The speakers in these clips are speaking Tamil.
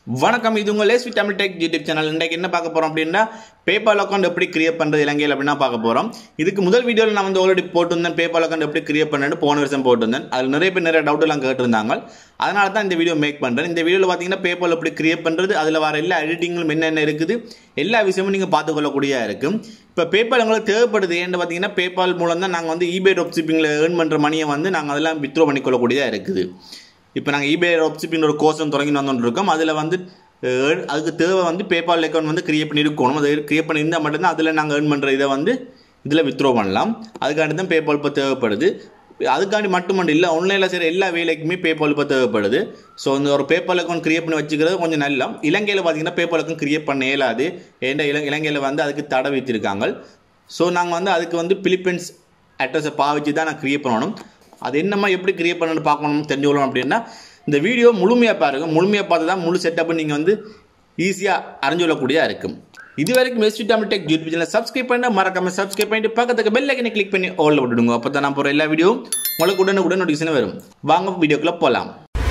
வணக்கம், இது உங்கள் Lesvi Tamil tech YouTube channel. இன்றைக்கு என்ன பார்க்க போகிறோம் அப்படின்னா, பேபால் அக்கௌண்ட் எப்படி கிரியேட் பண்ணுறது இலங்கையில் அப்படின்னா பார்க்க போகிறோம். இதுக்கு முதல் வீடியோவில் நான் ஆல்ரெடி போட்டிருந்தேன், பேபால் அக்கௌண்ட் எப்படி கிரியேட் பண்ணுறது போன வருஷம் போட்டிருந்தேன். அதில் நிறைய பேர் நிறைய டவுட் எல்லாம் கேட்டிருந்தாங்க. அதனால தான் இந்த வீடியோ மேக் பண்ணுறேன். இந்த வீடியோவில் பார்த்தீங்கன்னா பேபால் எப்படி கிரியேட் பண்ணுறது, அதில் வர எல்லா எடிட்டிங்களும் என்னென்ன இருக்குது, எல்லா விஷயமும் நீங்கள் பார்த்துக்கொள்ளக்கூடியதாக இருக்கும். இப்போ பேபால் உங்களுக்கு தேவைப்படுது ஏன்னு பார்த்தீங்கன்னா, பேபால் மூலம் தான் நாங்கள் eBay dropshipping ஏர்ன் பண்ணுற மணியை நாங்கள் அதெல்லாம் வித்ட்ரா பண்ணிக்கொள்ளக்கூடியதாக இருக்குது. இப்போ நாங்கள் eBay dropshipping ஒரு கோர்ஸ் தொடங்கி வந்துருக்கோம். அதில் அதுக்கு தேவை பேபால் அக்கௌண்ட் கிரியேட் பண்ணியிருக்கணும். அதை கிரியேட் பண்ணியிருந்தால் மட்டும்தான் அதில் நாங்கள் ஏர்ன் பண்ணுற இதை இதில் வித்ட்ரா பண்ணலாம். அதுக்காண்டி தான் பேபால் இப்போ தேவைப்படுது. அதுக்காண்டி மட்டுமண்டு இல்லை, ஆன்லைனில் செய்கிற எல்லா வேலைக்குமே பேபால் இப்போ தேவைப்படுது. ஸோ இந்த ஒரு பேபால் அக்கௌண்ட் கிரியேட் பண்ணி வச்சுக்கிறது கொஞ்சம் நல்லா. இலங்கையில் பார்த்தீங்கன்னா பேபால் அக்கௌண்ட் கிரியேட் பண்ண இயலாது. ஏன்னா இலங்கையில் அதுக்கு தடை வைத்திருக்காங்க. ஸோ நாங்கள் அதுக்கு பிலிப்பைன்ஸ் அட்ரஸை பாவிச்சு தான் நான் கிரியேட் பண்ணணும். அது என்னமா எப்படி கிரியேட் பண்ணணும்னு பார்க்கணும் தெரிஞ்சுக்கணும் அப்படின்னா, இந்த வீடியோ முழுமையாக பாருங்கள். முழுமையாக பார்த்து தான் முழு செட்டப்பை நீங்கள் ஈஸியாக அறிஞ்சு கொள்ளக்கூடியதாக இருக்கும். இது வரைக்கும் லேஸ்வி தமிழ் டெக் யூடியூப் சேனலை சப்ஸ்கிரைப் பண்ண மறக்காம சப்ஸ்கிரைப் பண்ணிட்டு பக்கத்துக்கு பெல் ஐக்கனை கிளிக் பண்ணி ஆல்ல விட்டுடுங்க. அப்போ தான் நான் போகிற எல்லா வீடியோவும் உங்களுக்கு உடனுக்குடன் நோட்டிஃபிகேஷன் வரும். வாங்க வீடியோக்குள்ளே போகலாம்.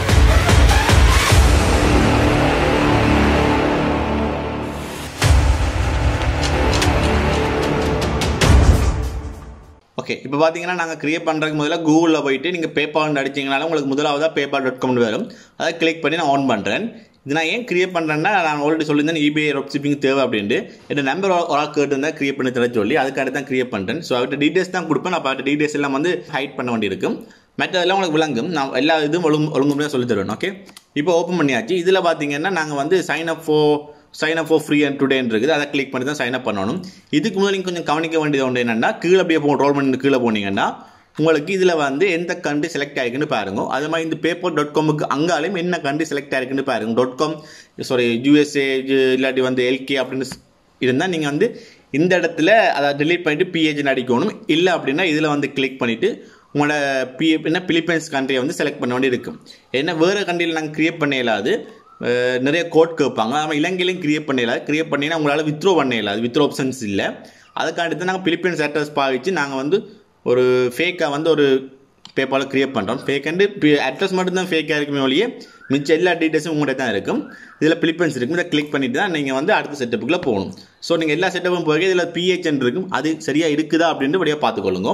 ஓகே, இப்போ பார்த்தீங்கன்னா நாங்கள் கிரியேட் பண்ணுறதுக்கு முதல்ல கூகுளில் போயிட்டு நீங்கள் பேபால் அடிச்சிங்கனாலும் உங்களுக்கு முதலாவதாக PayPal.com வரும். அதை கிளிக் பண்ணி நான் ஆன் பண்ணுறேன். இது நான் ஏன் கிரியேட் பண்ணுறேன்னா, நான் ஆல்ரெடி சொல்லியிருந்தேன் eBay dropshipping தேவை அப்படின்ட்டு. என்னோட நம்பர் ஒரு ஆள் கேட்டுருந்தேன் கிரியேட் பண்ணி தர சொல்லி, அதுக்காக தான் கிரியேட் பண்ணுறேன். ஸோ அவர்கிட்ட டீட்டெயில்ஸ் தான் கொடுப்பேன். அப்போ அவர்கிட்ட டீட்டெயில்ஸ் எல்லாம் ஹைட் பண்ண வேண்டியிருக்கும். மற்றதெல்லாம் உங்களுக்கு விளங்கும். நான் எல்லா இதுவும் ஒழுங்கு சொல்லி தருவேன். ஓகே, இப்போ ஓப்பன் பண்ணியாச்சு. இதில் பார்த்தீங்கன்னா நாங்கள் sign up for free and டுடேன்னு இருக்குது. அதை கிளிக் பண்ணி தான் சைன் அப் பண்ணணும். இதுக்கு முதல்ல நீங்கள் கொஞ்சம் கவனிக்க வேண்டியது ஒன்று என்னென்னா, கீழே அப்படியே ரோல் பண்ணி கீழே போனீங்கன்னா உங்களுக்கு இதில் எந்த கண்ட்ரி செலக்ட் ஆகிருக்குன்னு பாருங்க. அது மாதிரி இந்த PayPal.comக்கு அங்காலையும் என்ன கண்ட்ரி செலக்ட் ஆகிருக்குன்னு பாருங்க. .com USA இல்லாட்டி LK அப்படின்னு இருந்தால் நீங்கள் இந்த இடத்துல அதை டிலீட் பண்ணிவிட்டு PHன்னு அடிக்கணும். இல்லை அப்படின்னா இதில் கிளிக் பண்ணிவிட்டு உங்களோட பிலிப்பைன்ஸ் கண்ட்ரியை செலக்ட் பண்ண வேண்டி இருக்கும். ஏன்னா வேறு கண்ட்ரியில் நாங்கள் கிரியேட் பண்ண இயலாது. நிறைய கோட் கேட்பாங்க. நம்ம இலங்கையிலையும் கிரியேட் பண்ணிடலாம். கிரியேட் பண்ணினா உங்களால் வித்ட்ரா பண்ண இயலாது. வித்ட்ரா ஆப்ஷன்ஸ் இல்லை. அதுக்காண்டி தான் நாங்கள் பிலிப்பைன்ஸ் அட்ரஸ் பாவிச்சு நாங்கள் ஒரு ஃபேக்காக ஒரு பேபால் கிரியேட் பண்ணுறோம். ஃபேக் அட்ரஸ் மட்டும்தான் ஃபேக்காக இருக்குமே ஒழிய மிச்சம் எல்லா டீட்டெயில்ஸும் உங்கள்கிட்ட தான் இருக்கும். இதில் பிலிப்பைன்ஸ் இருக்கும். இதை கிளிக் பண்ணிட்டு தான் நீங்கள் அடுத்த செட்டப்புக்குள்ளே போகணும். ஸோ நீங்கள் எல்லா செட்டப்பும் போக இதில் PHன்னு இருக்கும். அது சரியாக இருக்குதா அப்படின்ட்டு வழியாக பார்த்துக்கொள்ளுங்க.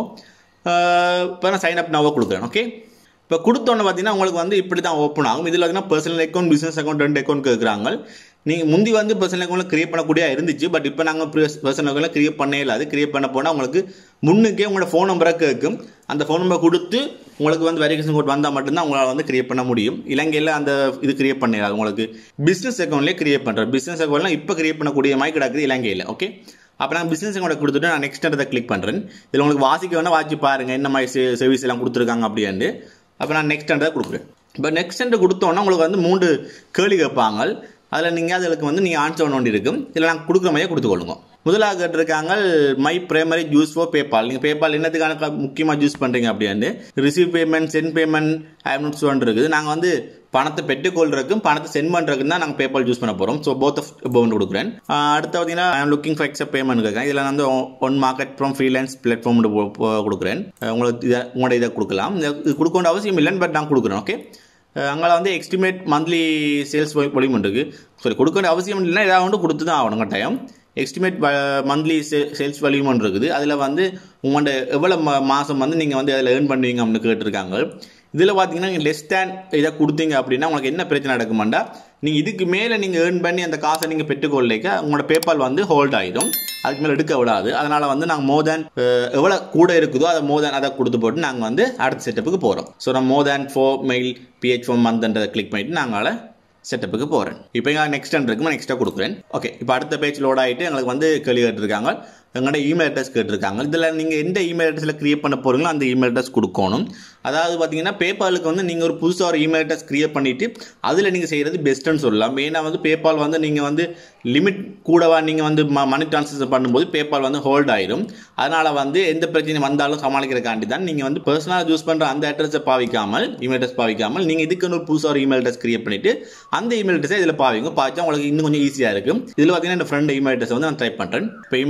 இப்போ நான் சைன் அப் நோவாக கொடுக்குறேன். ஓகே, இப்போ கொடுத்தோன்னு பார்த்தீங்கன்னா உங்களுக்கு இப்படி தான் ஓப்பன் ஆகும். இதில் பார்த்தீங்கன்னா personal account, business account 2 account கேட்குறாங்க. நீங்கள் முந்தி பர்சனல் அக்கௌண்ட்டில் கிரியேட் பண்ணக்கூடிய இருந்துச்சு. பட் இப்போ நாங்கள் பர்சனல் அக்கௌண்ட்டில் கிரியேட் பண்ணே இல்லை. அது கிரியேட் பண்ண போனால் உங்களுக்கு முன்னுக்கே உங்களோட ஃபோன் நம்பரை கேட்கும். அந்த ஃபோன் நம்பர் கொடுத்து உங்களுக்கு வெரிஃபிகேஷன் கோட் வந்தால் மட்டும்தான் உங்களால் கிரியேட் பண்ண முடியும். இலங்கையில் அந்த இது கிரியேட் பண்ணிடாது. உங்களுக்கு பிஸ்னஸ் அக்கௌண்ட்லேயே கிரியேட் பண்ணுறேன். பிஸ்னஸ் அக்கௌண்ட்லாம் இப்போ கிரியேட் பண்ணக்கூடிய மாதிரி கிடக்குது இலங்கையில். ஓகே, அப்போ நான் பிஸ்னஸ் அக்கௌண்ட்டை கொடுத்துட்டு நான் நெக்ஸ்ட் அதை கிளிக் பண்ணுறேன். இதில் உங்களுக்கு வாசிக்க வேணால் வாசி பாருங்கள் என்ன மாதிரி சர்வீஸ் எல்லாம் கொடுத்துருக்காங்க அப்படின்ட்டு. அப்போ நான் நெக்ஸ்ட் ஹண்ட்ரட் கொடுக்குறேன். இப்போ நெக்ஸ்ட் ஹண்ட்ரட் கொடுத்தோன்னா உங்களுக்கு 3 கேள்வி கேட்பாங்க. அதில் நீங்கள் அதுக்கு நீங்கள் ஆன்சர் பண்ண வேண்டி இருக்கும். இதில் நாங்கள் கொடுக்குற மாதிரியே கொடுத்துக்கொள்ளுங்க. முதலாக கேட்டிருக்காங்க my primary use for PayPal. நீங்கள் பேபால் என்னத்துக்கான முக்கியமாக யூஸ் பண்ணுறீங்க அப்படின்ட்டு. ரிசீவ் பேமெண்ட், சென்ட் பேமெண்ட், ஐம்னோட்ஸ் இருக்குது. நாங்கள் பணத்தை பெற்றுக்கொள்றதுக்கும் பணத்தை சென்ட் பண்ணுறதுக்கும் தான் நாங்கள் பேபால் யூஸ் பண்ண போகிறோம். ஸோ போத் ஆஃப் அபவுண்ட் கொடுக்குறேன். அடுத்து பார்த்தீங்கன்னா ஐ ஆம் லுக்கிங் ஃபார் எக்ஸப்ட் பேமெண்ட் கேட்குறேன். இதில் நான் one market from freelance platform கொடுக்குறேன். உங்களுக்கு உங்களோட இதை கொடுக்கலாம். இது கொடுக்க வேண்டிய அவசியம் இல்லைன்னு பட் நான் கொடுக்குறேன். ஓகே, அங்கே எஸ்டிமேட் மந்த்லி சேல்ஸ் வால்யூம் இருக்குது. கொடுக்க வேண்டிய அவசியம் இல்லைன்னா ஏதாவது கொடுத்து தான் ஆகணும் கட்டாயம். எஸ்டிமேட் மந்த்லி சேல்ஸ் வால்யூம் இருக்குது. அதில் உங்களோட எவ்வளோ மாதம் நீங்கள் அதில் ஏர்ன் பண்ணுவீங்க அப்படின்னு கேட்டிருக்காங்க. இதில் பார்த்தீங்கன்னா நீங்கள் லெஸ் தேன் இதை கொடுத்தீங்க அப்படின்னா உங்களுக்கு என்ன பிரச்சனை நடக்குமாண்டா, நீங்கள் இதுக்கு மேலே நீங்கள் ஏர்ன் பண்ணி அந்த காசை நீங்கள் பெற்றுக்கொள்ளைக்க உங்களோட பேபால் ஹோல்ட் ஆகிடும். அதுக்கு மேலே எடுக்க விடாது. அதனால் நாங்கள் மோர் தேன் எவ்வளோ கூட இருக்குதோ அதை கொடுத்து போட்டு நாங்கள் அடுத்த செட்டப்புக்கு போகிறோம். ஸோ நான் more than 4 mail PH for monthன்றதை கிளிக் பண்ணிவிட்டு நாங்கள் செட்டப்புக்கு போகிறேன். இப்போ எங்கள் நெக்ஸ்ட் இருக்குமா நெக்ஸ்ட்டாக கொடுக்குறேன். ஓகே, இப்போ அடுத்த பேஜ் லோட் ஆகிட்டு எங்களுக்கு கேள்வி கேட்டிருக்காங்க. எங்களோட இமெயில் அட்ரஸ் கேட்டிருக்காங்க. இதில் நீங்கள் எந்த இமெயில் அட்ரஸில் கிரியேட் பண்ண போகிறீங்களோ அந்த இமெயில் அட்ரஸ் கொடுக்கணும். அதாவது பார்த்தீங்கன்னா பேபாலுக்கு நீங்கள் ஒரு புதுசாக ஒரு இமெயில் அட்ரஸ் கிரியேட் பண்ணிவிட்டு அதில் நீங்கள் செய்கிறது பெஸ்ட்டுன்னு சொல்லலாம். மெயினாக பேபால் நீங்கள் லிமிட் கூடவா நீங்கள் மணி ட்ரான்ஸ்ஃபர் பண்ணும்போது பேபால் ஹோல்ட் ஆயிடும். அதனால் எந்த பிரச்சனை வந்தாலும் சமாளிக்கிறக்காண்டி தான் நீங்கள் பர்சனலாக யூஸ் பண்ணுற அந்த அட்ரஸை பாவிக்காமல் இமெயில் அட்ரஸ் பாவிக்காமல் நீங்கள் இதுக்குன்னு ஒரு புதுசாக ஒரு இமெயில் அட்ரஸ் கிரியேட் பண்ணிவிட்டு அந்த இமெயில் அட்ரஸை இதில் பாவிச்சா உங்களுக்கு இன்னும் கொஞ்சம் ஈஸியாக இருக்கும். இதில் பார்த்தீங்கன்னா என் ஃப்ரெண்ட் இமெயில் அட்ரஸ் நான் டைப் பண்ணுறேன். இப்போ இமெயில் அட்ரஸ் கொடுத்தா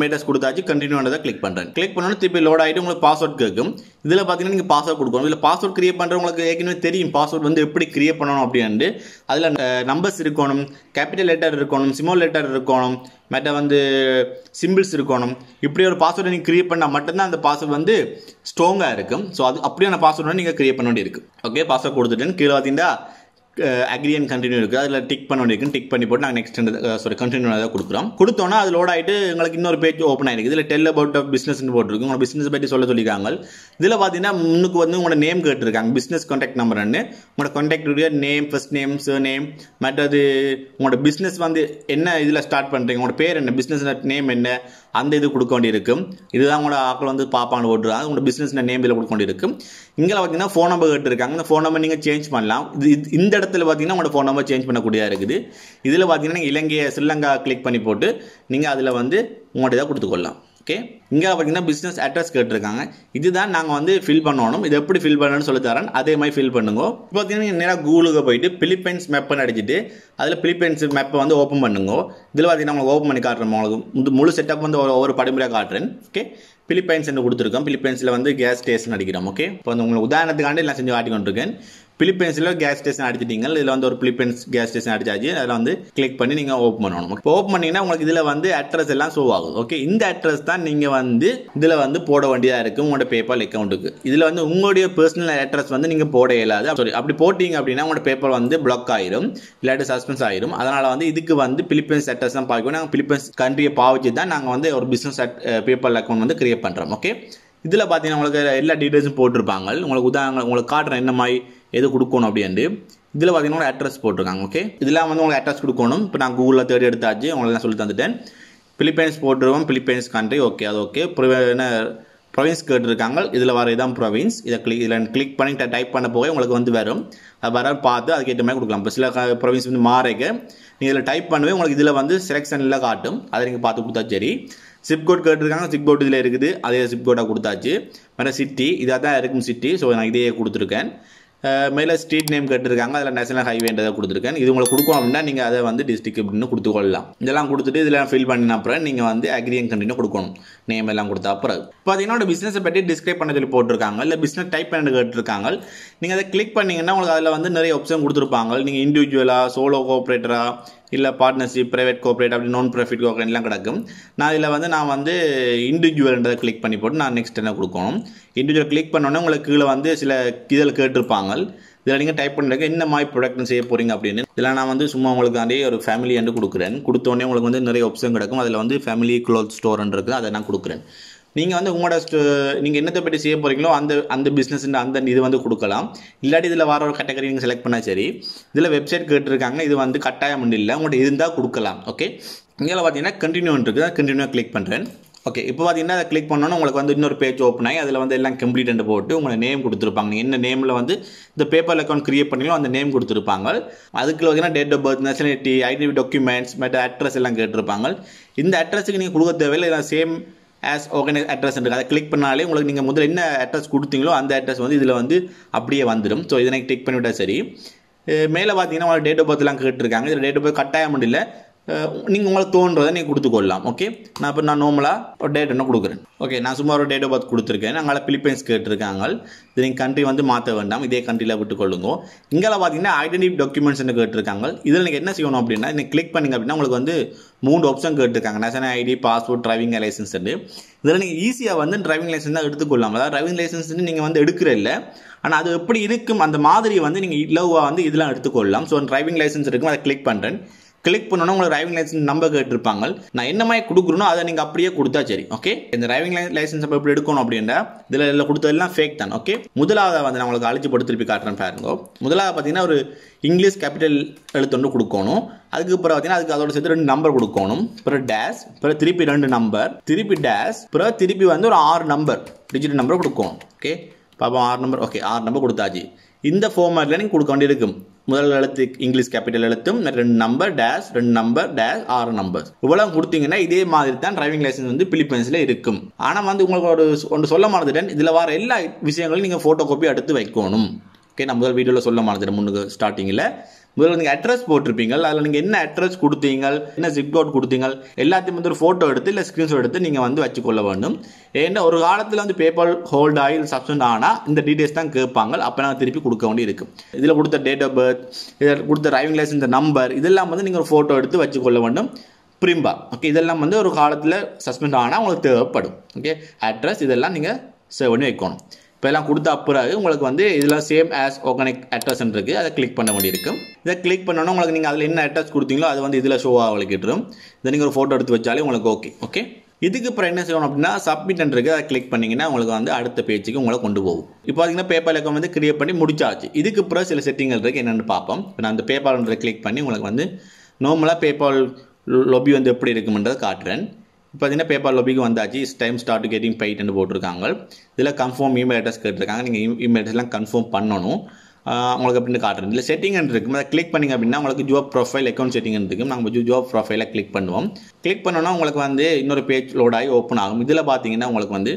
கொடுத்தாச்சு கண்டினியூ ஆனதை கிளிக் பண்ணுறேன். கிளிக் பண்ணோன்னு திருப்பி லோட் ஆகிட்டு உங்களுக்கு பாஸ்வேர்ட் கேட்கும். இதில் பார்த்தீங்கன்னா நீங்கள் பாஸ்வேர்ட் கொடுக்கணும். இதில் பாஸ்வேர்ட் கிரியேட் பண்ணுறவங்களுக்கு ஏற்கனவே தெரியும் பாஸ்வேர்ட் வந்து எப்படி கிரியேட் பண்ணணும் அப்படின்ட்டு. அதில் நம்பர்ஸ் இருக்கணும், கேபிட்டல் லெட்டர் இருக்கணும், ஸ்மால் லெட்டர் இருக்கணும், மற்ற வந்து சிம்பிள்ஸ் இருக்கணும். இப்படி ஒரு பாஸ்வேர்டை நீங்கள் கிரியேட் பண்ணால் மட்டும்தான் அந்த பாஸ்வேர்ட் வந்து ஸ்ட்ராங்காக இருக்கும். ஸோ அது அப்படியான பாஸ்வேர்டு நீங்கள் கிரியேட் பண்ண வேண்டியிருக்கு. ஓகே, பாஸ்வேர்ட் கொடுத்துட்டேன். கீழே பார்த்தீங்கன்னா அக்ரி அண்ட் கண்டினியூ இருக்குது. அதில் டிக் பண்ண வேண்டியிருக்கு. டிக் பண்ணி போட்டு நாங்கள் நெக்ஸ்ட் கண்டினியூ தான் கொடுக்குறோம். கொடுத்தோன்னா அது லோட் ஆகிட்டு உங்களுக்கு இன்னொரு பேஜ் ஓப்பன் ஆகிருக்கு. இதில் டெல் அபவுட் பிஸ்னஸ்ன்னு போட்டிருக்கு. உங்களோட பிஸ்னஸ் பற்றி சொல்லியிருக்காங்க. இதில் பார்த்தீங்கன்னா முன்னுக்கு வந்து உங்களோட நேம் கேட்டிருக்காங்க, பிஸ்னஸ் கான்டாக்ட் நம்பர்னு. உங்களோட கான்டாக்டுடைய name, first name, surname, name உங்களோட பிஸ்னஸ் வந்து என்ன இதில் ஸ்டார்ட் பண்ணுறீங்க, உங்களோட பேர் என்ன, பிஸ்னஸ் நேம் என்ன, அந்த இது கொடுக்க வேண்டியிருக்கும். இதுதான் உங்களோட ஆக்கள் வந்து பாப்பான்னு போட்டுருக்காங்க. உங்களோட பிஸ்னஸ் நேம் இதில் கொடுக்க வேண்டியிருக்கும். இங்கே பார்த்தீங்கன்னா ஃபோன் நம்பர் கேட்டிருக்காங்க. இந்த ஃபோன் நம்பர் நீங்கள் சேஞ்ச் பண்ணலாம். இந்த இடத்துல பார்த்தீங்கன்னா உங்களோட ஃபோன் நம்பர் சேஞ்ச் பண்ணக்கூடியதாக இருக்குது. இதில் பார்த்தீங்கன்னா இலங்கை ஸ்ரீலங்கா கிளிக் பண்ணி போட்டு நீங்கள் அதில் வந்து உங்களோட இதை கொடுத்துக்கொள்ளலாம். ஓகே, இங்கே பார்த்தீங்கன்னா பிஸ்னஸ் அட்ரஸ் கேட்டிருக்காங்க. இதுதான் நாங்கள் வந்து ஃபில் பண்ணணும். இது எப்படி ஃபில் பண்ணணும்னு சொல்லி தரேன், அதே மாதிரி ஃபில் பண்ணுங்க. இப்போ பார்த்தீங்கன்னா நேராக கூகுளுக்கு போயிட்டு பிலிப்பைன்ஸ் மேப்னு அடிச்சுட்டு அதில் பிலிப்பைன்ஸ் மேப்பை வந்து ஓப்பன் பண்ணுங்க. இதில் பார்த்தீங்கன்னா உங்களுக்கு ஓப்பன் பண்ணி காட்டுறேன். உங்களுக்கு முழு செட்டப் வந்து ஒவ்வொரு படிமுறையாக காட்டுறேன். ஓகே, பிலிப்பைன்ஸ் என்று கொடுத்துருக்கோம். பிலிப்பைன்ஸில் வந்து கேஸ் ஸ்டேஷன் அடிக்கிறோம். ஓகே, இப்போ வந்து உங்களுக்கு உதாரணத்துக்காண்டி எல்லாம் செஞ்சு காட்டி கொண்டிருக்கேன். பிலிப்பைன்ஸில் கேஸ் ஸ்டேஷன் அடிச்சிட்டீங்க. இதில் வந்து ஒரு பிலிப்பைன்ஸ் கேஸ் ஸ்டேஷன் அடிச்சாச்சு. அதில் வந்து கிளிக் பண்ணி நீங்கள் ஓப்பன் பண்ணணும். இப்போ ஓப்பன் பண்ணிங்கன்னா உங்களுக்கு இதில் வந்து அட்ரஸ் எல்லாம் ஷோ ஆகும். ஓகே, இந்த அட்ரஸ் தான் நீங்கள் வந்து இதில் வந்து போட வேண்டியதாக இருக்குது உங்களோட பேபால் அக்கௌண்ட்டுக்கு. இதில் வந்து உங்களுடைய பர்சனல் அட்ரஸ் வந்து நீங்கள் போட இயலாது. சாரி, அப்படி போட்டிங்க அப்படின்னா உங்களோட பேப்பர் வந்து பிளாக் ஆயிரும், இல்லாட்டி சஸ்பென்ஸ் ஆயிரும். அதனால் வந்து இதுக்கு வந்து பிலிப்பைன்ஸ் அட்ரஸ் தான் பார்க்கணும். நாங்கள் பிலிப்பைன்ஸ் கண்ட்ரியை பாவிச்சு தான் நாங்கள் வந்து ஒரு பிஸ்னஸ் பேபால் அக்கௌண்ட் வந்து கிரியேட் பண்ணுறோம். ஓகே, இதில் பார்த்தீங்கன்னா உங்களுக்கு எல்லா டீட்டெயில்ஸும் போட்டிருப்பாங்க. உங்களுக்கு உதாரணம் உங்களுக்கு காட்டுறேன் என்ன மாதிரி எது கொடுக்கணும் அப்படின்ட்டு. இதில் பார்த்தீங்கன்னா அட்ரஸ் போட்டிருக்காங்க. ஓகே, இதெல்லாம் வந்து உங்களுக்கு அட்ரஸ் கொடுக்கணும். இப்போ நான் கூகுளில் தேடி எடுத்தாச்சு, உங்களெல்லாம் சொல்லி தந்துட்டேன். பிலிப்பைன்ஸ் போட்டுருவோம், பிலிப்பைன்ஸ் கண்ட்ரி. ஓகே, அது ஓகே. ப்ரொவின்ஸ் கேட்டிருக்காங்க. இதில் வர இதான் ப்ரொவின்ஸ். இதில் கிளிக் பண்ணி டைப் பண்ண போக உங்களுக்கு வந்து வரும். அது வர பார்த்து அதுக்கேற்ற மாதிரி கொடுக்கலாம். இப்போ சில ப்ரொவின்ஸ் வந்து மாறிக்க நீங்கள் இதில் டைப் பண்ணவே உங்களுக்கு இதில் வந்து செலெக்ஷனில் காட்டும். அதை நீங்கள் பார்த்து கொடுத்தா சரி. சிப் கோட் கேட்டிருக்காங்க. சிப் கோட் இதில் இருக்குது. அதே சிப் கோட்டாக கொடுத்தாச்சு. வேறு சிட்டி இதாக தான் இருக்கும் சிட்டி. ஸோ நான் இதையே கொடுத்துருக்கேன். மேலே ஸ்ட்ரீட் நேம் கேட்டிருக்காங்க. அதில் நேஷனல் ஹைவேன்றதை கொடுத்துருக்கேன். இது உங்களுக்கு கொடுக்கணும் அப்படின்னா நீங்கள் அதை வந்து டிஸ்ட்ரிக்ட் அப்படின்னு கொடுத்துக்கொள்ளலாம். இதெல்லாம் கொடுத்துட்டு இதில் ஃபில் பண்ணின அப்புறம் நீங்கள் வந்து அக்ரி அண்ட் கண்டினியூ கொடுக்கணும். நேம் எல்லாம் கொடுத்த அப்புறம் பார்த்தீங்கன்னா பிஸ்னஸை பற்றி டிஸ்கிரைப் பண்ண சொல்லி போட்டிருக்காங்க. இல்லை பிஸ்னஸ் டைப் பண்ணி கேட்டிருக்காங்க. நீங்கள் அதை கிளிக் பண்ணிங்கன்னா உங்களுக்கு அதில் வந்து நிறைய ஆப்ஷன் கொடுத்துருப்பாங்க. நீங்கள் இண்டிவிஜுவலாக, சோலோ கோஆப்ரேட்டராக, இல்லை பார்ட்னர்ஷிப், ப்ரைவேட் கோஆப்ரேட், அப்படி நான் ப்ராஃபிட் கோஆப்ரேட் எல்லாம் கிடக்கும். நான் வந்து இண்டிவிஜுவல்ன்றதை கிளிக் பண்ணி போட்டு நான் நெக்ஸ்ட் என்ன கொடுக்கணும். இண்டிவிஜுவல் கிளிக் பண்ணோன்னே உங்களுக்கு கீழே வந்து சில இதில் கேட்டிருப்பாங்க. இதில் நீங்கள் டைப் பண்ணுறதுக்கு என்ன மாதிரி ப்ராடக்ட் செய்ய போகிறீங்க அப்படின்னு. இதில் நான் வந்து சும்மா உங்களுக்காண்டி ஒரு ஃபேமிலி என்று கொடுக்குறேன். கொடுத்தோடனே உங்களுக்கு வந்து நிறைய ஆப்ஷன் கிடக்கும். அதில் வந்து ஃபேமிலி க்ளோத் ஸ்டோர்ன்னு இருக்குது, அதை நான் கொடுக்குறேன். நீங்கள் வந்து உங்களோட நீங்கள் என்னத்தை பற்றி செய்ய போகிறீங்களோ அந்த பிஸ்னஸ் அந்த இது வந்து கொடுக்கலாம். இல்லாட்டி இதில் வர ஒரு கேட்டகரி நீங்கள் செலக்ட் பண்ணால் சரி. இதில் வெப்சைட் கேட்டிருக்காங்க. இது வந்து கட்டாயம் இல்லை, உங்கள்கிட்ட இருந்தால் கொடுக்கலாம். ஓகே, இங்கே பார்த்தீங்கன்னா கண்டினியூ இருக்குது. கண்டினியூ கிளிக் பண்ணுறேன். ஓகே, இப்போ பார்த்தீங்கன்னா அதை கிளிக் பண்ணோன்னா உங்களுக்கு வந்து இன்னொரு பேஜ் ஓப்பன் ஆகி அதில் வந்து எல்லாம் கம்ப்ளீட் போட்டு உங்களை நேம் கொடுத்துருப்பாங்க. நீங்கள் என்ன நேமில் வந்து இந்த பேப்பர் அக்கௌண்ட் கிரியேட் பண்ணீங்களோ அந்த நேம் கொடுத்துருப்பாங்க. அதுக்கு பார்த்தீங்கன்னா date of birth, nationality, identity documents, மற்ற அட்ரஸ் எல்லாம் கேட்டிருப்பாங்க. இந்த அட்ரஸுக்கு நீங்கள் கொடுக்க தேவையில்லை. இதான் சேம் ஆஸ் ஆர்கனைஸ் அட்ரஸ் இருக்குது. அதை கிளிக் பண்ணாலே உங்களுக்கு நீங்கள் முதல்ல என்ன அட்ரஸ் கொடுத்தீங்களோ அந்த அட்ரஸ் வந்து இதில் வந்து அப்படியே வந்துடும். ஸோ இதனை கிளிக் பண்ணிவிட்டால் சரி. மேலே பார்த்தீங்கன்னா உங்களுக்கு டேட் ஆஃப் பர்த்லாம் கேட்டிருக்காங்க. இதில் டேட் ஆஃப் பர்த் கட்டாயம் இல்லை, நீங்கள் உங்களுக்கு தோன்றதை நீங்கள் கொடுத்துக்கொள்ளலாம். ஓகே, நான் நார்மலாக ஒரு டேட் என்ன கொடுக்குறேன். ஓகே, நான் சும்மா ஒரு டேட் ஆஃப் பர்த் கொடுத்துருக்கேன். அங்கே பிலிப்பைன்ஸ் கேட்டிருக்காங்க. இது நீங்கள் கண்ட்ரி வந்து மாற்ற வேண்டாம், இதே கண்ட்ரியில் விட்டுக்கொள்ளுங்க. இங்கே பார்த்தீங்கன்னா ஐடென்டி டாக்குமெண்ட்ஸ் கேட்டிருக்காங்க. இதில் நீங்கள் என்ன செய்யணும் அப்படின்னா நீங்கள் கிளிக் பண்ணிங்க அப்படின்னா உங்களுக்கு வந்து 3 ஆப்ஷன் கேட்டிருக்காங்க. National ID, passport, driving licence. இதில் நீங்கள் ஈஸியாக வந்து டிரைவிங் லைசன்ஸ் தான் எடுத்துக்கொள்ளலாம். அதாவது டிரைவிங் லைசன்ஸ் நீங்கள் வந்து எடுக்கிற இல்லை, ஆனால் அது எப்படி இருக்கும் அந்த மாதிரி வந்து நீங்கள் இலவாக வந்து இதெல்லாம் எடுத்துக்கொள்ளலாம். ஸோ டிரைவிங் லைசன்ஸ் இருக்கும், அதை கிளிக் பண்ணுறேன். கிளிக் பண்ணோன்னா உங்களுக்கு டிரைவிங் லைசன்ஸ் நம்பர் கேட்டிருப்பாங்க. நான் என்ன மாதிரி கொடுக்குறனோ அதை நீங்கள் அப்படியே கொடுத்தா சரி. ஓகே, இந்த டிரைவிங் லைசன்ஸ் அப்போ எப்படி எடுக்கணும் அப்படின்னா இதில் கொடுத்ததெல்லாம் ஃபேக் தான். ஓகே, முதலாவது வந்து நான் உங்களுக்கு அழிச்சு போட்டு திருப்பி காட்டுறேன் பாருங்க. முதலாவது பார்த்தீங்கன்னா ஒரு இங்கிலீஷ் கேபிட்டல் எழுத்து கொடுக்கணும். அதுக்கப்புறம் பார்த்தீங்கன்னா அதுக்கு அதோட சேர்த்து 2 நம்பர் கொடுக்கணும். அப்புறம் டேஷ், அப்புறம் திருப்பி 2 நம்பர், திருப்பி டேஷ், அப்புறம் திருப்பி வந்து ஒரு 6 நம்பர் டிஜிட் நம்பர் கொடுக்கணும். ஓகே, பாப்பா 6 நம்பர். ஓகே, 6 நம்பர் கொடுத்தாச்சு. இந்த ஃபார்மேட்டில் நீங்கள் கொடுக்க வேண்டியிருக்கும். முதல் எழுத்து இங்கிலீஷ் கேபிட்டல் எழுத்தும், 2 number dash, 2 number dash, 6 number இவ்வளவு கொடுத்தீங்கன்னா இதே மாதிரி தான் டிரைவிங் லைசன்ஸ் வந்து பிலிப்பைன்ஸில் இருக்கும். ஆனால் வந்து உங்களுக்கு ஒன்று சொல்ல மறந்துட்டேன். இதில் வர எல்லா விஷயங்களையும் நீங்கள் ஃபோட்டோ காப்பி எடுத்து வைக்கணும். ஓகே, நான் முதல் வீடியோவில் சொல்ல மறந்துட்டேன் முன்னுக்கு ஸ்டார்டிங்கில். முதல்ல நீங்கள் அட்ரஸ் போட்டிருப்பீங்க, அதில் நீங்கள் என்ன அட்ரஸ் கொடுத்தீங்க, என்ன ஜிப் கோட் கொடுத்தீங்க, எல்லாத்தையும் வந்து ஒரு ஃபோட்டோ எடுத்து இல்லை ஸ்க்ரீன்ஷாட் எடுத்து நீங்கள் வந்து வச்சுக்கொள்ள வேண்டும். ஏன்னா ஒரு காலத்தில் வந்து பேபால் ஹோல்ட் ஆகி சப்ஸ்பெண்ட் ஆனால் இந்த டீட்டெயில்ஸ் தான் கேட்பாங்க. அப்போ நாங்கள் திருப்பி கொடுக்க வேண்டி இருக்கும். இதில் கொடுத்த டேட் ஆஃப் பர்த், இதில் கொடுத்த டிரைவிங் லைசன்ஸ் நம்பர், இதெல்லாம் வந்து நீங்கள் ஒரு ஃபோட்டோ எடுத்து வச்சுக்கொள்ள வேண்டும். பிரிம்பா ஓகே, இதெல்லாம் வந்து ஒரு காலத்தில் சஸ்பெண்ட் ஆனால் உங்களுக்கு தேவைப்படும். ஓகே, அட்ரஸ் இதெல்லாம் நீங்கள் சேவ் பண்ணி வைக்கணும். இப்போ எல்லாம் கொடுத்த பிறகு உங்களுக்கு வந்து இதில் சேம் ஆஸ் ஆர்கானிக் அட்ரஸ் இருக்குது, அதை கிளிக் பண்ண வேண்டியிருக்கும். இதை கிளிக் பண்ணோன்னா உங்களுக்கு நீங்கள் அதில் என்ன அட்ரஸ் கொடுத்தீங்களோ அது வந்து இதில் ஷோ ஆகிக்கிட்டுரும். இதை நீங்கள் ஒரு ஃபோட்டோ எடுத்து வச்சாலே உங்களுக்கு ஓகே. இதுக்கு அப்புறம் என்ன செய்யணும் அப்படின்னா சப்மிட் இருக்குது, அதை கிளிக் பண்ணிங்கன்னா உங்களுக்கு வந்து அடுத்த பேஜுக்கு உங்களை கொண்டு போகும். இப்போ பார்த்தீங்கன்னா பேபால் அக்கௌண்ட் வந்து கிரியேட் பண்ணி முடிச்சாச்சு. இதுக்கு அப்புறம் சில செட்டிங்கள் இருக்குது, என்னென்னு பார்ப்போம். இப்போ நான் அந்த பேபால்ன்றதை கிளிக் பண்ணி உங்களுக்கு வந்து நார்மலாக பேபால் லொபி வந்து எப்படி இருக்கும்ன்றதை காட்டுறேன். இப்போ பார்த்தீங்கன்னா பேபால் லொபிக்கு வந்தாச்சு. டைம் ஸ்டார்ட் கெட்டிங் பெய்ட்னு போட்டிருக்காங்க. இதில் கன்ஃபார்ம் இமெயில் அட்ரஸ் கேட்டிருக்காங்க. நீங்கள் இமெயில் அட்ரஸ்லாம் கன்ஃபார்ம் பண்ணணும். உங்களுக்கு அப்படின்னு காட்டுறேன். இதில் செட்டிங் இருக்கும், அதை கிளிக் பண்ணிங்க அப்படின்னா உங்களுக்கு ஜாப் ப்ரொஃபைல் அக்கௌண்ட் செட்டிங் இருக்கும். நாங்கள் ஜாப் ப்ரொஃபைலை கிளிக் பண்ணுவோம். கிளிக் பண்ணோன்னா உங்களுக்கு வந்து இன்னொரு பேஜ் லோட் ஆகி ஓப்பன் ஆகும். இதில் பார்த்தீங்கன்னா உங்களுக்கு வந்து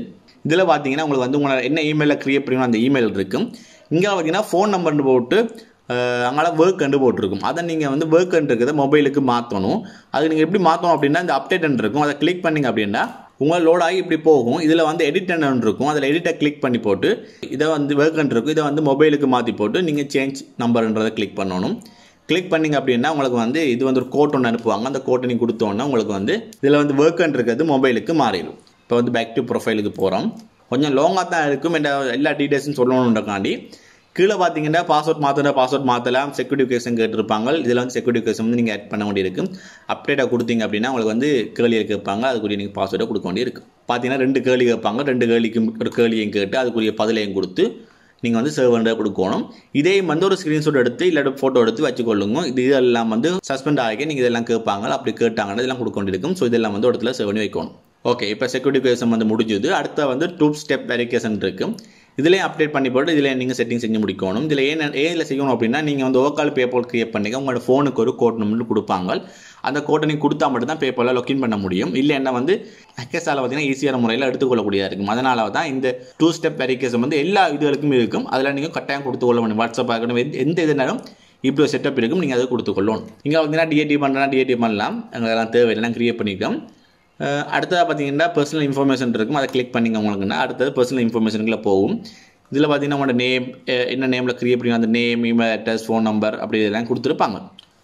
உங்களை என்ன இமெயிலில் கிரியேட் பண்ணணும் அந்த இமெயில் இருக்கும். இங்கே பார்த்தீங்கன்னா ஃபோன் நம்பர்னு போட்டு அங்கே ஒர்க் கண்டு போட்டிருக்கும். அதை நீங்கள் வந்து ஒர்க் இருக்கிறத மொபைலுக்கு மாற்றணும். அது நீங்கள் எப்படி மாற்றணும் அப்படின்னா இந்த அப்டேட் இருக்கும், அதை கிளிக் பண்ணிங்க அப்படின்னா உங்களை லோட் ஆகி இப்படி போகும். இதில் வந்து எடிட் இருக்கும், அதில் எடிட்டை கிளிக் பண்ணி போட்டு இதை வந்து ஒர்க் இருக்கும், இதை வந்து மொபைலுக்கு மாற்றி போட்டு நீங்கள் சேஞ்ச் நம்பர்ன்றதை கிளிக் பண்ணணும். கிளிக் பண்ணிங்க அப்படின்னா உங்களுக்கு வந்து இது வந்து ஒரு கோட் ஒன்று அனுப்புவாங்க. அந்த கோட்டை நீங்கள் கொடுத்தோன்னா உங்களுக்கு வந்து இதில் வந்து ஒர்க் இருக்கிறது மொபைலுக்கு மாறிடும். இப்போ வந்து பேக் டு ப்ரொஃபைலுக்கு போகிறோம். கொஞ்சம் லாங்காக தான் இருக்கும், எல்லா டீட்டெயில்ஸும் சொல்லணுன்றக்காண்டி. கீழே பார்த்தீங்கன்னா பாஸ்வேர்ட் மாற்றலாம், செக்யூரிட்டி கேஷன் கேட்டிருப்பாங்க. இதில் வந்து செக்யூரிட்டி கேஷன் வந்து நீங்கள் ஆட் பண்ண வேண்டியிருக்கும். அப்டேட்டாக கொடுத்தீங்க அப்படின்னா உங்களுக்கு வந்து கேள்வியை கேட்பாங்க, அதுக்குரிய நீங்கள் பாஸ்வேர்டை கொடுக்க வேண்டியிருக்கும். பார்த்தீங்கன்னா 2 கேள்வி கேட்பாங்க, 2 கேள்விக்கும் ஒரு கேள்வியும் கேட்டு அதுக்குரிய பதிலையும் கொடுத்து நீங்கள் வந்து சர்வர்ண்டை கொடுக்கணும். இதே வந்து ஒரு ஸ்க்ரீன்ஷாட் எடுத்து இல்லை ஃபோட்டோ எடுத்து வச்சுக்கொள்ளுங்க. இதெல்லாம் வந்து சஸ்பெண்ட் ஆகி நீங்கள் இதெல்லாம் கேட்பாங்க, அப்படி கேட்டாங்கன்னா இதெல்லாம் கொடுக்க வேண்டியிருக்கும். ஸோ இதெல்லாம் வந்து ஒரு இடத்துல சேவ் பண்ணி வைக்கணும். ஓகே, இப்போ செக்யூரிட்டி கேஷன் வந்து முடிஞ்சது. அடுத்த வந்து 2 ஸ்டெப் வெரிஃபிகேஷன் இருக்குது. இதிலே அப்டேட் பண்ணி போட்டு இதில் நீங்கள் செட்டிங் செஞ்சு முடிக்கணும். இதில் ஏதில் செய்யணும் அப்படின்னா நீங்கள் வந்து ஓக்கால் பேபால் கிரியேட் பண்ணிக்க உங்களோட ஃபோனுக்கு ஒரு கோட் நம்பர் கொடுப்பாங்க. அந்த கோட்டை நீங்கள் கொடுத்தா மட்டும் தான் பேபாலில் லாகின் பண்ண முடியும். இல்லைன்னா வந்து ஹேக்கர்ஸால் பார்த்தீங்கன்னா ஈஸியான முறையில் எடுத்துக்கொள்ளக்கூடியதாக இருக்கும். அதனால தான் இந்த 2 ஸ்டெப் வெரிஃபிகேஷன் வந்து எல்லா இதுகளுக்கும் இருக்கும். அதில் நீங்கள் கட்டாயம் கொடுத்துக்கொள்ள வேண்டும். வாட்ஸ்அப் ஆகணும், எந்த இதுனாலும் இப்படி ஒரு செட்டப் இருக்கும், நீங்கள் அதை கொடுத்துக்கொள்ளணும். நீங்கள் பார்த்தீங்கன்னா டிஏடி பண்ணலாம், அதெல்லாம் தேவையில்லை, நான் கிரியேட் பண்ணிக்கலாம். அடுத்ததாக பார்த்தீங்கன்னா பர்சனல் இன்ஃபர்மேஷன் இருக்கும், அதை கிளிக் பண்ணிங்க உங்களுக்குன்னா அடுத்தது பர்சனல் இன்ஃபர்மேஷனுக்குள்ள போகும். இதில் பார்த்தீங்கன்னா உங்களோட நேம், என்ன நேமில் கிரியேட் பண்ணி அந்த name, email address, phone number அப்படி இதெல்லாம் கொடுத்துருப்பாங்க.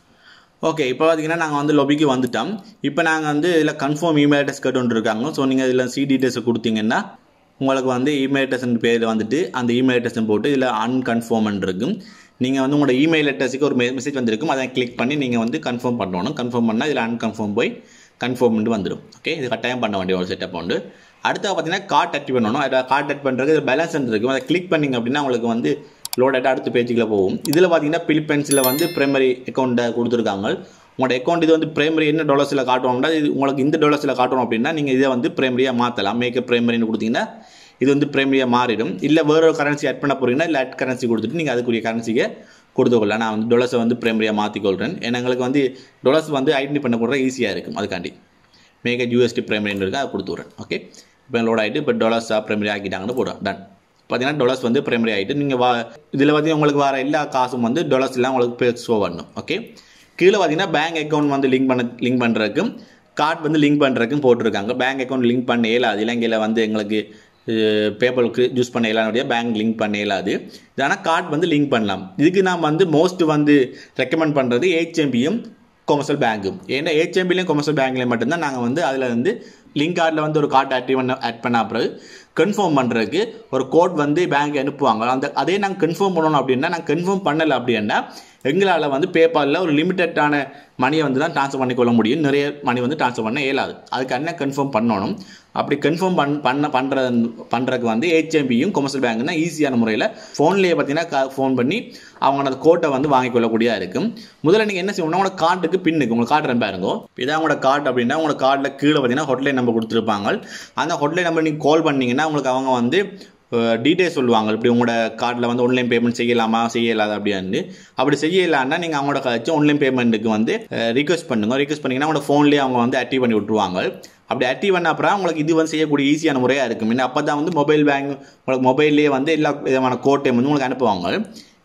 ஓகே, இப்போ பார்த்தீங்கன்னா நாங்கள் வந்து லொபிக்கு வந்துட்டோம். இப்போ நாங்கள் வந்து இதில் கன்ஃபார்ம் இமெயில் அட்ரஸ் கேட்டு இருக்காங்க. ஸோ நீங்கள் இதில் சி டீட்டெயில்ஸை கொடுத்தீங்கன்னா உங்களுக்கு வந்து இமெயில் அட்ரஸ் பேர் வந்துட்டு அந்த இமெயில் அட்ரஸ் போட்டு இதில் அன்கன்ஃபார்ம் இருக்கும். நீங்கள் வந்து உங்களோட இமெயில் அட்ரஸுக்கு ஒரு மெசேஜ் வந்திருக்கும், அதை கிளிக் பண்ணி நீங்கள் வந்து கன்ஃபார்ம் பண்ணணும். கன்ஃபார்ம் பண்ணால் இதில் அன்கன்ஃபார்ம் போய் கன்ஃபார்ம் வந்துடும். ஓகே, இது கட்டாயம் பண்ண வேண்டிய ஒரு செட்டப் உண்டு. அடுத்து பார்த்தீங்கன்னா கார்ட் ஆக்டிவ் பண்ணணும். அதை கார்ட் ஆக்ட் பண்ணுறது பேலன்ஸ் இருக்கும், அதை கிளிக் பண்ணிங்க அப்படின்னா உங்களுக்கு வந்து லோட் ஆகிட்டு அடுத்த பேஜுக்குள்ள போகும். இதில் பார்த்தீங்கன்னா பிலிப்பைன்ஸில் வந்து பிரைமரி அக்கௌண்ட்டை கொடுத்துருக்காங்க. உங்களோட அக்கௌண்ட் இது வந்து பிரைமரி என்ன டாலர்ஸில் காட்டணும்னா இது உங்களுக்கு இந்த டாலர்ஸில் காட்டணும் அப்படின்னா நீங்கள் இதை வந்து பிரைமரியாக மாற்றலாம். மேக் பிரைமரின்னு கொடுத்தீங்கன்னா இது வந்து பிரைமரியாக மாறிடும். இல்லை வேற ஒரு கரன்சி ஆட் பண்ண போகிறீங்கன்னா இல்லை ஆட் கரன்சி கொடுத்துட்டு நீங்கள் அதுக்குரிய கரன்சிக்கு கொடுத்துக்கொள்ளலாம். நான் வந்து டாலர்ஸை வந்து பிரைமரியாக மாற்றிக்கொள்கிறேன். ஏன்னா எங்களுக்கு வந்து டாலர்ஸ் வந்து ஐடென்டி பண்ண கூட ஈஸியாக இருக்கும். அதுக்காண்டி மேக் யூஎஸ்டி பிரைமரின்னு இருக்குது, அதை கொடுத்துட்றேன். ஓகே, இப்போ லோட் ஆகிட்டு இப்போ டாலர்ஸாக பிரைமரி ஆக்கிட்டாங்கன்னு போடுறோம். டன். பார்த்தீங்கன்னா டாலர்ஸ் வந்து பிரைமரி ஆகிட்டு நீங்கள் இதில் பார்த்தீங்கன்னா உங்களுக்கு வர எல்லா காசும் வந்து டாலர்ஸ் எல்லாம் உங்களுக்கு ஷோ பண்ணணும். ஓகே, கீழே பார்த்தீங்கன்னா பேங்க் அக்கௌண்ட் வந்து லிங்க் பண்ணுறதுக்கும் கார்டு வந்து லிங்க் பண்ணுறதுக்கும் போட்டிருக்காங்க. பேங்க் அக்கௌண்ட் லிங்க் பண்ண இயலாது. இலங்கையில் வந்து எங்களுக்கு பேபாலுக்கு யூஸ் பண்ண இயலாதுடைய பேங்க் லிங்க் பண்ண இயலாது. ஆனால் கார்டு வந்து லிங்க் பண்ணலாம். இதுக்கு நான் வந்து மோஸ்ட் வந்து ரெக்கமெண்ட் பண்ணுறது HMBயும் கொமர்ஷியல் பேங்க்கும். ஏன்னா HMBலையும் கொமர்ஷியல் பேங்க்லேயும் மட்டும்தான் நாங்கள் வந்து அதில் வந்து லிங்க் கார்டில் வந்து ஒரு கார்டு ஆட் பண்ண பிறகு கன்ஃபார்ம் பண்ணுறதுக்கு ஒரு கோட் வந்து பேங்க் அனுப்புவாங்க. அதே நாங்கள் கன்ஃபார்ம் பண்ணணும் அப்படின்னா நாங்கள் கன்ஃபார்ம் பண்ணலை அப்படின்னா எங்களால் வந்து பேபாலில் ஒரு லிமிட்டடான மணியை வந்து தான் ட்ரான்ஸ்ஃபர் பண்ணிக்கொள்ள முடியும். நிறைய மணி வந்து ட்ரான்ஸ்ஃபர் பண்ண இயலாது. அதுக்கு என்ன கன்ஃபார்ம் பண்ணணும். அப்படி கன்ஃபார்ம் பண்ணுறதுக்கு வந்து HMBயும் கொமர்ஷியல் பேங்க்னா ஈஸியான முறையில் ஃபோன்லேயே பார்த்தீங்கன்னா ஃபோன் பண்ணி அவங்க அந்த கோட்டை வந்து வாங்கிக்கொள்ளக்கூடியதாக இருக்கும். முதல்ல நீங்கள் என்ன செய்யணும்னா உங்களோட கார்டுக்கு பின்னுக்கு உங்களுக்கு கார்டு பாருங்க. இதான் உங்களோட கார்டு அப்படின்னா உங்களோட கார்டில் கீழே பார்த்தீங்கன்னா ஹாட்லைன் நம்பர் கொடுத்துருப்பாங்க. அந்த ஹாட்லைன் நம்பர் நீங்கள் கால் பண்ணிங்கன்னா உங்களுக்கு அவங்க வந்து டீட்டெயில்ஸ் சொல்லுவாங்க. இப்படி உங்களோட கார்டில் வந்து ஆன்லைன் பேமெண்ட் செய்யலாமா செய்யலாது அப்படின்னு. அப்படி செய்யலான்னா நீங்கள் அவங்களோட கழிச்சு ஆன்லைன் பேமெண்ட்டுக்கு வந்து ரிக்வெஸ்ட் பண்ணுங்க. ரிக்வெஸ்ட் பண்ணிங்கன்னா உங்களோட ஃபோன்லேயே அவங்க வந்து ஆக்டிவ் பண்ணி விட்டுருவாங்க. அப்படி ஆக்டிவ் பண்ண அப்புறம் உங்களுக்கு இது வந்து செய்யக்கூடிய ஈஸியான முறையாக இருக்கும். அப்போ தான் வந்து மொபைல் பேங்க் உங்களுக்கு மொபைல்லேயே வந்து எல்லா விதமான கோட்டையும் வந்து உங்களுக்கு அனுப்புவாங்க.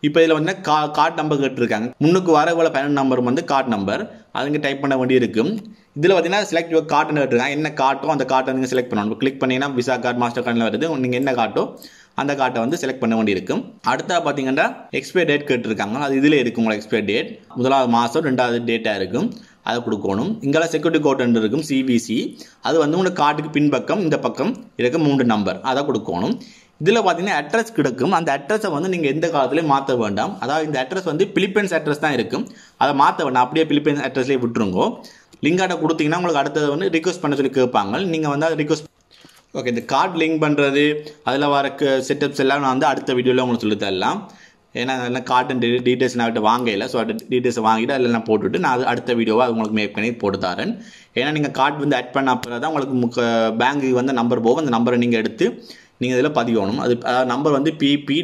இப்போ இதில் வந்து கார்டு நம்பர் கேட்டிருக்காங்க. முன்னுக்கு வர இவ்வளோ பேன் நம்பர் வந்து கார்டு நம்பர் அதுங்க டைப் பண்ண வேண்டி இருக்கும். இதில் பார்த்தீங்கன்னா செலக்ட் யுவர் கார்டுன்னு கேட்டிருக்காங்க. என்ன கார்ட்டோ அந்த கார்ட்டை நீங்கள் செலக்ட் பண்ணணும். கிளிக் பண்ணிங்கன்னா விசா கார்டு மாஸ்டர் கார்டில் வருது. நீங்கள் என்ன கார்ட்டோ அந்த கார்ட்டை வந்து செலக்ட் பண்ண வேண்டி இருக்கும். அடுத்தா பார்த்தீங்கன்னா எக்ஸ்பைரி டேட் கேட்டிருக்காங்க. அது இதில் இருக்கும். உங்களுக்கு எக்ஸ்பைரி டேட் 1வது மாதம் 2வது டேட்டாக இருக்கும். அதை கொடுக்கணும். இங்கெல்லாம் செக்யூரிட்டி கோட் இருக்கும் சிவிசி. அது வந்து உங்களுக்கு கார்டுக்கு பின்பக்கம் இந்த பக்கம் இருக்க 3 நம்பர் அதை கொடுக்கணும். இதில் பார்த்தீங்கன்னா அட்ரஸ் கிடைக்கும். அந்த அட்ரஸை வந்து நீங்கள் எந்த காலத்துலேயும் மாற்ற வேண்டாம். அதாவது இந்த அட்ரஸ் வந்து பிலிப்பைன்ஸ் அட்ரஸ் தான் இருக்கும். அதை மாற்ற வேண்டாம். அப்படியே பிலிப்பைன்ஸ் அட்ரஸ்லேயே விட்டுருங்கோ. லிங்க் ஆர்டர் கொடுத்தீங்கன்னா உங்களுக்கு அடுத்தது வந்து ரிக்வஸ்ட் பண்ண சொல்லி கேட்பாங்க. நீங்கள் வந்து அதை ரிக்வஸ்ட் ஓகே. இந்த கார்டு லிங்க் பண்ணுறது அதில் வர செட்டப்ஸ் எல்லாம் நான் வந்து அடுத்த வீடியோவில் உங்களுக்கு சொல்லி தரலாம். ஏன்னா அதெல்லாம் கார்டு டீட்டெயில்ஸ் நான் வாங்கல. ஸோ டீட்டெயில்ஸ் வாங்கிட்டு அதில் நான் போட்டுவிட்டு நான் அது அடுத்த வீடியோவை அது உங்களுக்கு மேக் பண்ணி போட்டு தரேன். ஏன்னா நீங்கள் கார்டு வந்து ஆட் பண்ண அப்புறம் தான் உங்களுக்கு பேங்க்குக்கு வந்து நம்பர் போகும். அந்த நம்பரை நீங்கள் எடுத்து நீங்கள் இதில் பதியணும். அது நம்பர் வந்து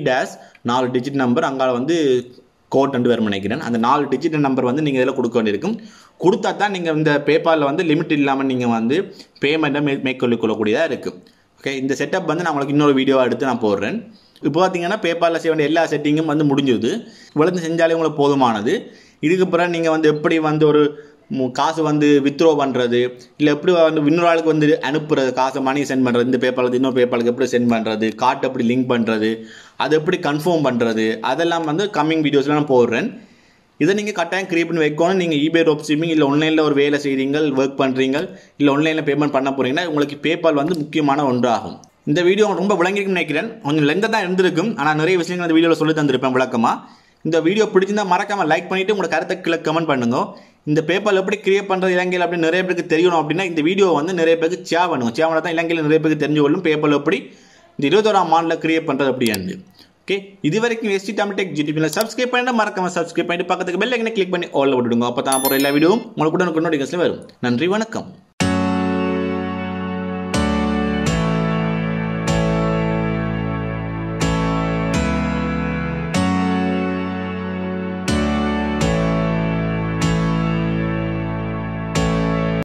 PP-4 டிஜிட் நம்பர். அங்கால வந்து கோட் வந்து வேறு நினைக்கிறேன். அந்த 4 டிஜிட் நம்பர் வந்து நீங்கள் இதில் கொடுக்க வேண்டியிருக்கும். கொடுத்தா தான் நீங்கள் இந்த பேபாலில் வந்து லிமிட் இல்லாமல் நீங்கள் வந்து பேமெண்ட்டை மேக் கொள்ளக்கூடியதாக இருக்குது. ஓகே. இந்த செட்டப் வந்து நான் உங்களுக்கு இன்னொரு வீடியோவை எடுத்து நான் போடுறேன். இப்போ பார்த்தீங்கன்னா பேபாலில் செய்ய வேண்டிய எல்லா செட்டிங்கும் வந்து முடிஞ்சுது. இவ்வளவு செஞ்சாலே உங்களுக்கு போதுமானது. இதுக்கு பிறகு நீங்கள் வந்து எப்படி வந்து ஒரு காசு வந்து வித்ட்ரோ பண்ணுறது, இல்லை எப்படி வந்து இன்னொரு ஆளுக்கு வந்து அனுப்புறது, காசை மணி சென்ட் பண்ணுறது, இந்த பேபாலுக்கு இன்னொரு பேபாலுக்கு எப்படி சென்ட் பண்ணுறது, கார்டு எப்படி லிங்க் பண்ணுறது, அதை எப்படி கன்ஃபார்ம் பண்ணுறது, அதெல்லாம் வந்து கம்மிங் வீடியோஸில் நான் போடுறேன். இதை நீங்கள் கட்டாயம் கிரியேட் பண்ணி வைக்கணும். நீங்கள் eBay dropshipping இல்லை ஆன்லைனில் ஒரு வேலை செய்கிறீங்க, ஒர்க் பண்ணுறீங்க, இல்லை ஆன்லைனில் பேமெண்ட் பண்ண போகிறீங்கன்னா உங்களுக்கு பேபால் வந்து முக்கியமான ஒன்றாகும். இந்த வீடியோ ரொம்ப விளங்கிருக்குன்னு நினைக்கிறேன். கொஞ்சம் லெந்தாக தான் இருந்திருக்கும். ஆனால் நிறைய விஷயங்கள் இந்த வீடியோவில் சொல்லி தந்திருப்பேன் விளக்கமாக. இந்த வீடியோ பிடிச்சிருந்தா மறக்காமல் லைக் பண்ணிவிட்டு உங்களோட கருத்தை கீழே கமெண்ட் பண்ணுங்க. இந்த பேபால் எப்படி கிரியேட் பண்ணுறது இலங்கையில் அப்படின்னு நிறைய பேருக்கு தெரியணும் அப்படின்னா இந்த வீடியோ வந்து நிறைய பேருக்கு ஷேர் பண்ணுங்க. ஷேர் பண்ணால் தான் இலங்கையில் நிறைய பேருக்கு தெரிஞ்சு கொள்ளும் பேபால் எப்படி இந்த 21ஆம் ஆண்டில் கிரியேட் பண்ணுறது அப்படின்னு. ஓகே. இது வரைக்கும் ST Tamil Tech GTP subscribe பண்ணிட்டு மறக்காம சப்ஸ்கிரைப் பண்ணிட்டு பக்கத்துக்கு பெல் ஐக்கனை கிளிக் பண்ணி ஆல்ல விட்டுடுங்க. அப்போ தான் போகிற எல்லா வீடியோவும் உங்களுக்கு நோட்டிஃபிகேஷன் வரும். நன்றி, வணக்கம்.